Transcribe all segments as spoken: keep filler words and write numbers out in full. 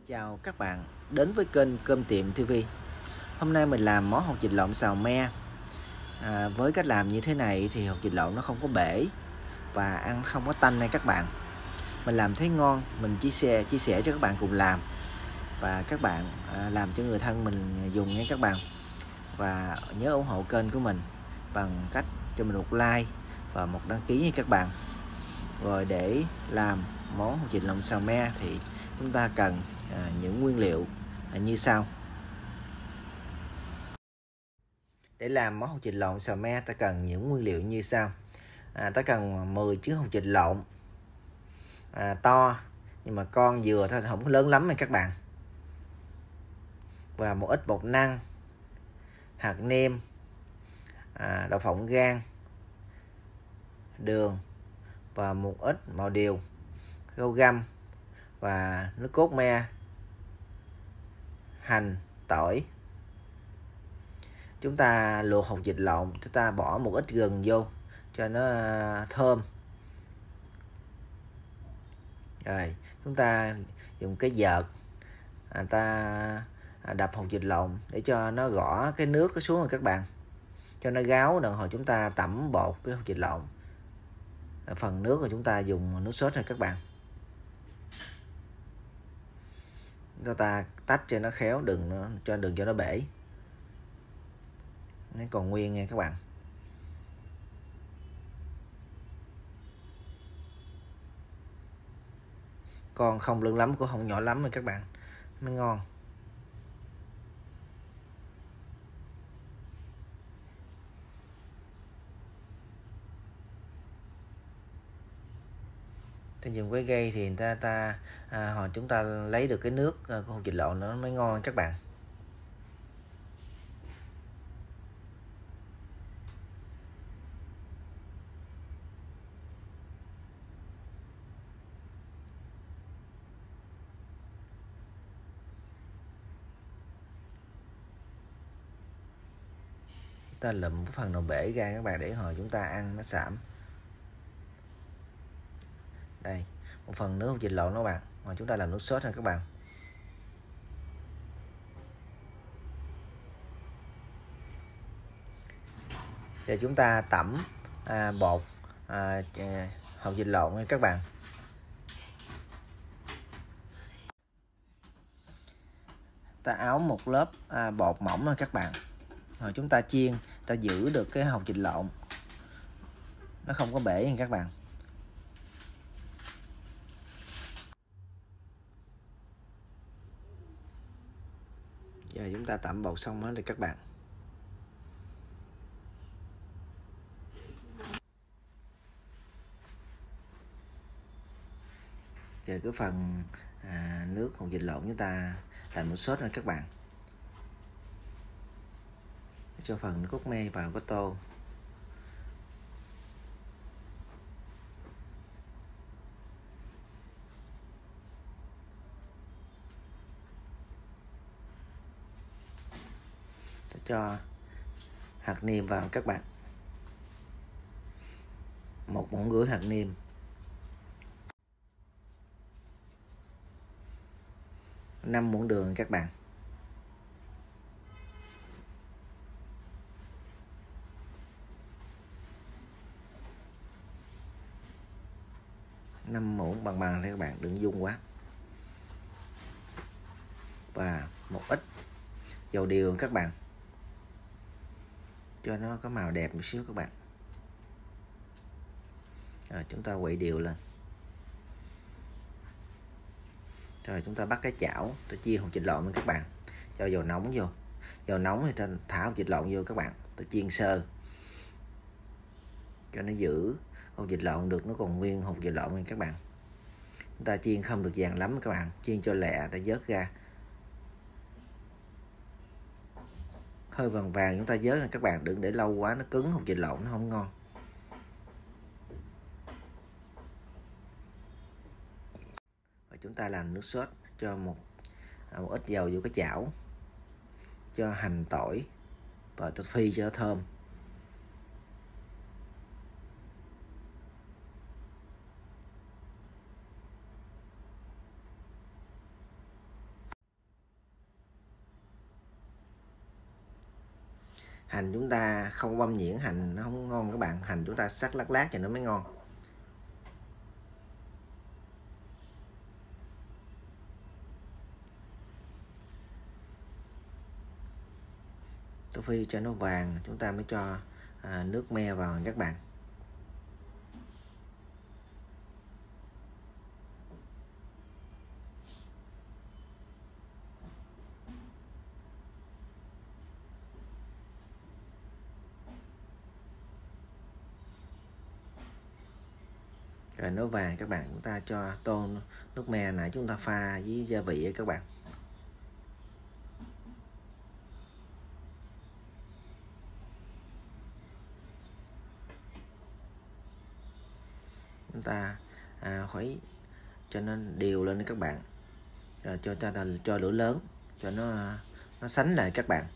Chào các bạn đến với kênh Cơm Tiệm ti vi. Hôm nay mình làm món hột vịt lộn xào me. à, Với cách làm như thế này thì hột vịt lộn nó không có bể và ăn không có tanh nha các bạn. Mình làm thấy ngon, mình chia sẻ chia sẻ cho các bạn cùng làm. Và các bạn à, làm cho người thân mình dùng nha các bạn. Và nhớ ủng hộ kênh của mình bằng cách cho mình một like và một đăng ký nha các bạn. Rồi để làm món hột vịt lộn xào me thì chúng ta cần à, những nguyên liệu à, như sau. Để làm món hột vịt lộn xào me ta cần những nguyên liệu như sau. à, Ta cần mười trứng hột vịt lộn à, to, nhưng mà con vừa thôi, không có lớn lắm nha các bạn. Và một ít bột năng, hạt nêm, à, đậu phộng rang, đường và một ít màu điều, rau găm và nước cốt me, hành, tỏi. Chúng ta luộc hột vịt lộn, chúng ta bỏ một ít gừng vô cho nó thơm. Rồi chúng ta dùng cái vợt, à, ta đập hột vịt lộn để cho nó gõ cái nước xuống rồi các bạn, cho nó ráo. Rồi hồi chúng ta tẩm bột cái hột vịt lộn, phần nước rồi chúng ta dùng nước sốt thôi các bạn. Chúng ta tách cho nó khéo, đừng nó cho đừng cho nó bể, nó còn nguyên nha các bạn. Con không lớn lắm cũng không nhỏ lắm rồi các bạn, mới ngon. Ta dùng với gây thì người ta ta à, hồi chúng ta lấy được cái nước à, của hột vịt lộn nó mới ngon các bạn. Ta lụm cái phần nào bể ra các bạn, để hồi chúng ta ăn nó sạm. Đây, một phần nước hột vịt lộn đó bạn, rồi chúng ta làm nước sốt thôi các bạn. Giờ chúng ta tẩm à, bột à, hột vịt lộn nha các bạn. Ta áo một lớp à, bột mỏng thôi các bạn. Rồi chúng ta chiên, ta giữ được cái hột vịt lộn nó không có bể nha các bạn. Giờ chúng ta tẩm bột xong hết rồi các bạn. Giờ cái phần à, nước hột vịt lộn chúng ta làm nước sốt rồi các bạn. Cho phần nước cốt me vào cái tô. Cho hạt nêm vào các bạn, một muỗng rưỡi hạt nêm, năm muỗng đường các bạn, năm muỗng bằng bằng các bạn, đừng dung quá. Và một ít dầu điều các bạn, cho nó có màu đẹp một xíu các bạn. Rồi chúng ta quậy đều lên. Rồi chúng ta bắt cái chảo, ta chia hột vịt lộn với các bạn, cho dầu nóng vô. Dầu nóng thì ta thả hột vịt lộn vô các bạn, ta chiên sơ cho nó giữ hột vịt lộn được, nó còn nguyên hột vịt lộn nha các bạn. Chúng ta chiên không được vàng lắm các bạn, chiên cho lẹ, ta vớt ra. Hơi vàng vàng chúng ta vớt nha các bạn, đừng để lâu quá nó cứng, hột vịt lộn nó không ngon. Và chúng ta làm nước sốt, cho một, một ít dầu vô cái chảo, cho hành, tỏi và ta phi cho nó thơm. Hành chúng ta không băm nhuyễn hành nó không ngon các bạn, hành chúng ta sắc lát lát thì nó mới ngon. Tô phi cho nó vàng chúng ta mới cho à, nước me vào các bạn. Rồi nó vàng các bạn, chúng ta cho tô nước me nãy chúng ta pha với gia vị các bạn. Chúng ta à, khuấy cho nó đều lên các bạn, rồi cho cho cho lửa lớn cho nó nó sánh lại các bạn.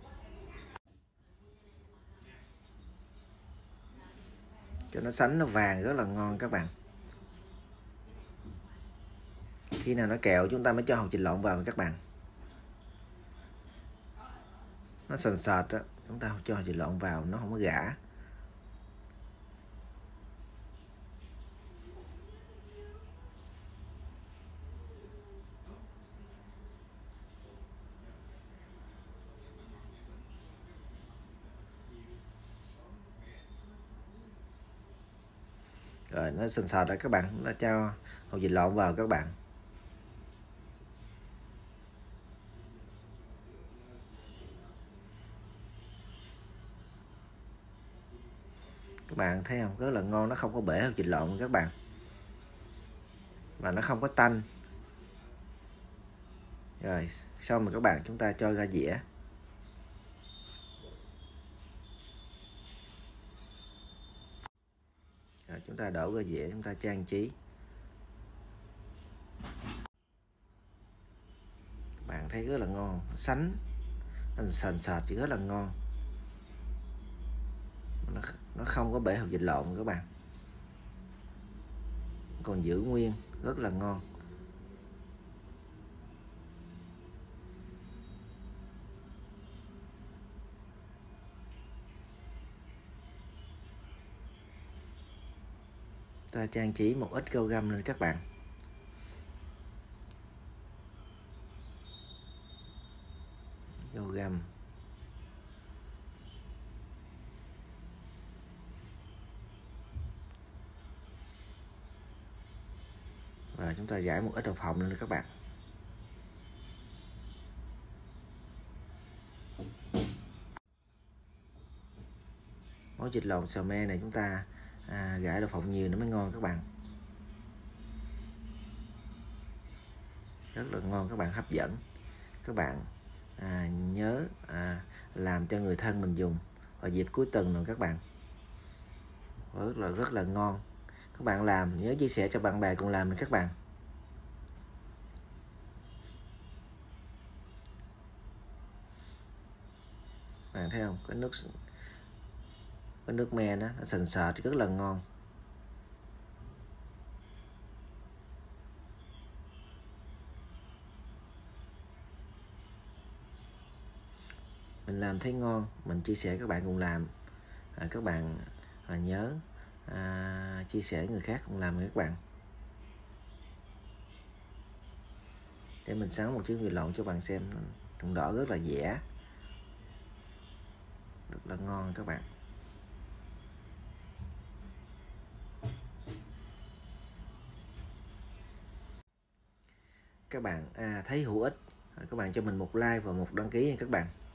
Cho nó sánh nó vàng rất là ngon các bạn. Khi nào nó kẹo chúng ta mới cho hột vịt lộn vào các bạn. Nó sần sệt đó, chúng ta cho hột vịt lộn vào nó không có gã. Rồi nó sần sệt rồi các bạn, chúng ta cho hột vịt lộn vào các bạn. Các bạn thấy không, rất là ngon, nó không có bể hột vịt lộn các bạn, và nó không có tanh. Rồi xong rồi các bạn, chúng ta cho ra dĩa. Rồi chúng ta đổ ra dĩa, chúng ta trang trí. Các bạn thấy rất là ngon, sánh nó sền sệt chỉ rất là ngon, nó, nó không có bể hột vịt lộn các bạn, còn giữ nguyên rất là ngon. Ta trang trí một ít cao găm lên các bạn. Cao găm. Và chúng ta giải một ít đậu phộng lên các bạn. Món vịt lộn xào me này chúng ta à, gãi đậu phộng nhiều nó mới ngon các bạn. Rất là ngon các bạn, hấp dẫn. Các bạn à, nhớ à, làm cho người thân mình dùng vào dịp cuối tuần rồi các bạn. Rất là rất là ngon. Các bạn làm nhớ chia sẻ cho bạn bè cùng làm các bạn. Bạn thấy không, có nước có nước me đó, nó sền sệt rất là ngon. Mình làm thấy ngon, mình chia sẻ các bạn cùng làm. À, các bạn à, nhớ à, chia sẻ người khác cùng làm với các bạn. Để mình xáo một chiếc vịt lộn cho bạn xem, trồng đỏ rất là dẻ, rất là ngon các bạn. Các bạn à, thấy hữu ích, các bạn cho mình một like và một đăng ký nha các bạn.